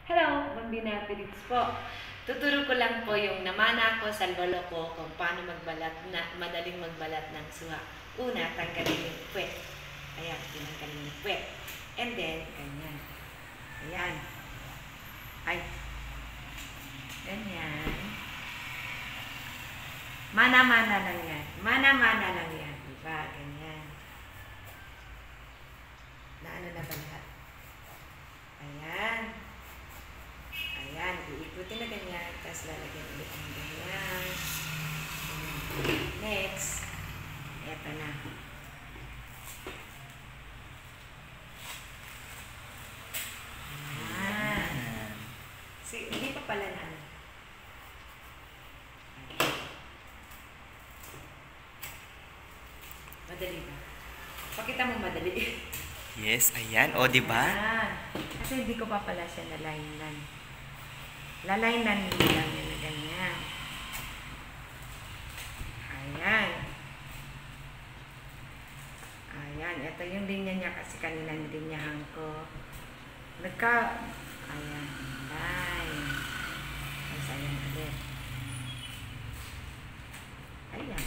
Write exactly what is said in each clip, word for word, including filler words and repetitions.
Hello, Bambina Pirids po. Tuturo ko lang po yung namana ko sa lolo ko kung paano magbalat na madaling magbalat ng suha. Una, tanggalin yung puwet. Ayan, tinanggalin yung puwet. And then, ganyan. Ayan. Ay. Ganyan. Mana-mana lang yan. Mana-mana lang yan. Diba? Ganyan. Naano na ba lahat? Ayan. Ayan. Iikutin na ganyan. Tapos lalagyan ulit ng ganyan. Next. Eto na. Ayan. So, hindi pa pala na ano. Madali ba? Pakita mo madali. Yes, ayan. O, di ba? Ayan. Kasi hindi ko pa pala siya nalainan. Lalainan mo lang yan na ganyan. Ayan. Ayan. Ito yung linya niya kasi kanina nilinyahan ko. Nagka... Ayan. Ayan. Tapos ayan ulit. Ayan.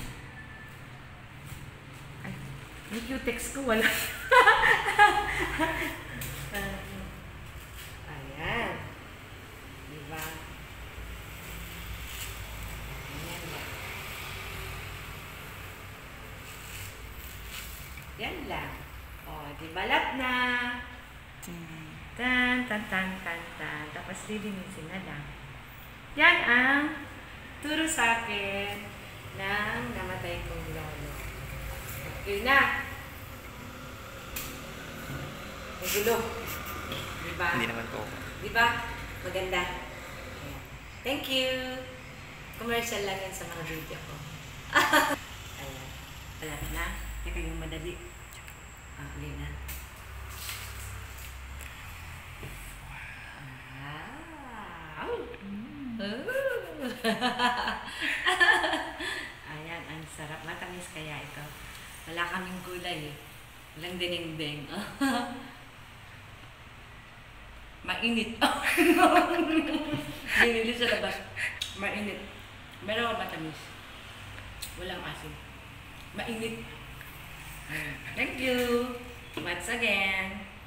Ay. Yung cutex ko wala. Ayan. Diba? Ayan lang. Yan lang. O, di balat na. Tan, tan, tan, tan, tan. Tapos lilinisin na lang. Yan ang turo sa akin ng namatay kong lolo. Okay na. Magulo. Diba? Hindi naman po. Diba? Maganda. Ayan. Thank you. Commercial lang yan sa mga video ko. Ayan. Alam na. Teka yung madali. Ah, okay na. Wow! Ayan, ang sarap. Matamis kaya ito. Wala kaming gulay eh. Walang dinengdeng. Mainit. Binili sa labas. Mainit. Meron matamis. Walang asin. Mainit. Thank you. Once again.